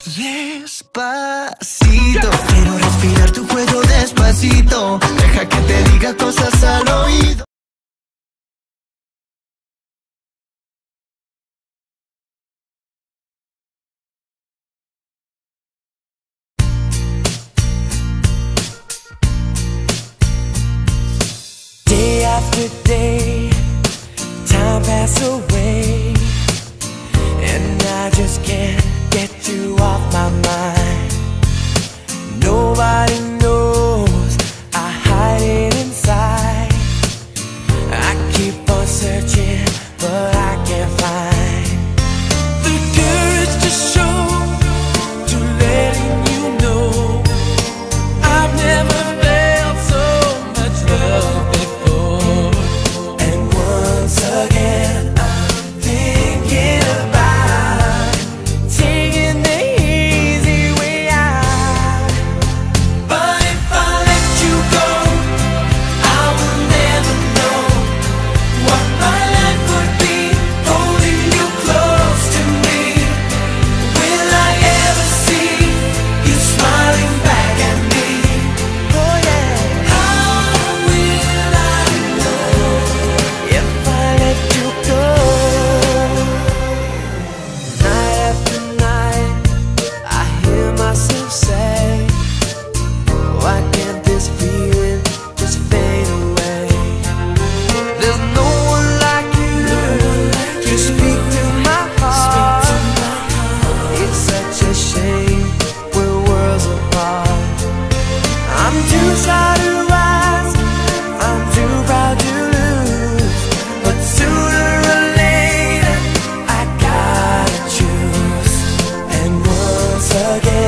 Despacito, quiero respirar tu cuello despacito. Deja que te diga cosas al oído. Day after day, time passes away, and I just can't get you off my mind. Nobody knows I hide it inside. I keep on searching, but I can't find the courage to show, to letting you know I've never felt so much love before. And once again I'm thinking about taking the easy way out. But if I let you go, I will never know what my life would be holding you close to me. Will I ever see you smiling back at me? Oh yeah. How will I know if I let you go? Night after night, I hear myself say, why can't this feeling just fade away? There's no one like you to speak to my heart. It's such a shame we're worlds apart. I'm too shy to rise, I'm too proud to lose, but sooner or later I gotta choose. And once again